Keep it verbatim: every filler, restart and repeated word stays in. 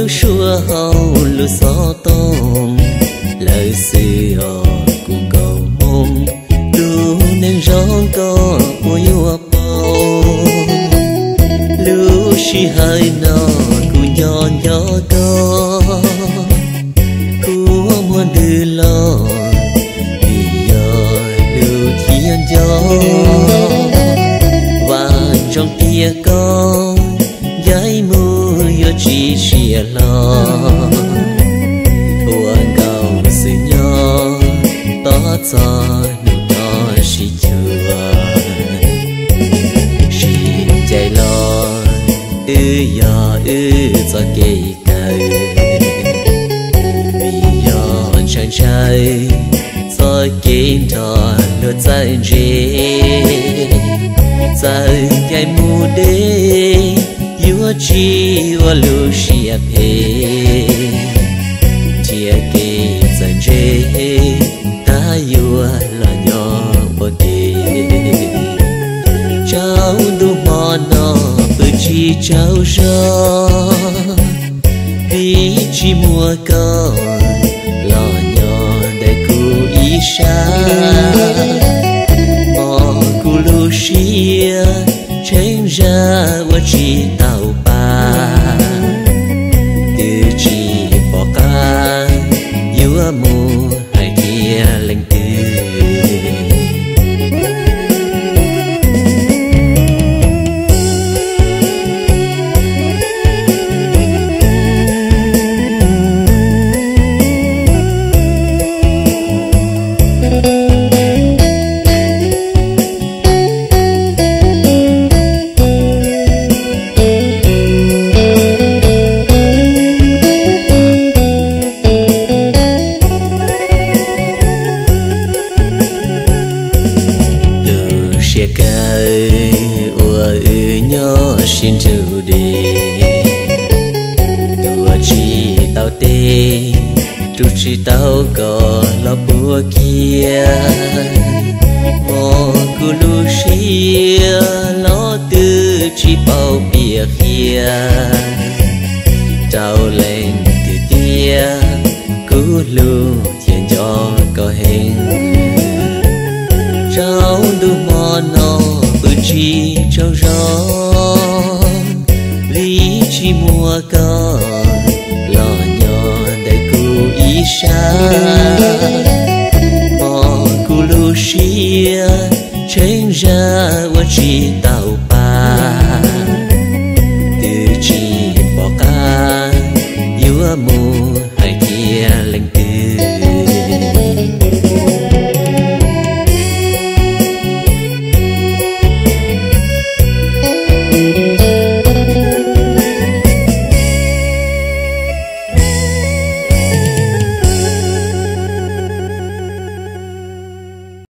lu xua hậu lu gió tông lời xưa cũng cầu mong lu nên rong có của yêu bao lu chỉ hai nó cũng nhỏ nhỏ có của muôn đưa lo vì giờ lu thiên gió và trong tia con giấy mưa yo chỉ chia lo buồn cầu sự nhỏ tỏ cho nụ nó chỉ chưa chỉ chạy lo ư yo ư cho cây cây vì yo chẳng trái cho kim thọ lượt dài rê dài ngày mùa đêm yêu chi và lưu xia phê chia kê dần dê ta yêu là nhỏ bờ kê cháu đủ mò nó bự chi cháu gió vì chi mùa con lo nhỏ để cu ý xa mò cu lưu xia tranh ra và chỉ tàu ba từ chỉ bỏ ca yêu mù hai kia lành từ xin chào đi đùa chi tao tê chú chi tao có lo bùa kia mò cu lu xia lo tư chi bao bia kia trao lên từ tia cu lu thiên cho có hình trao đủ mò nó bự chi trao gió lý chi mùa con lo nhỏ để cu ý xa mò cu lu xia tranh ra và chỉ ta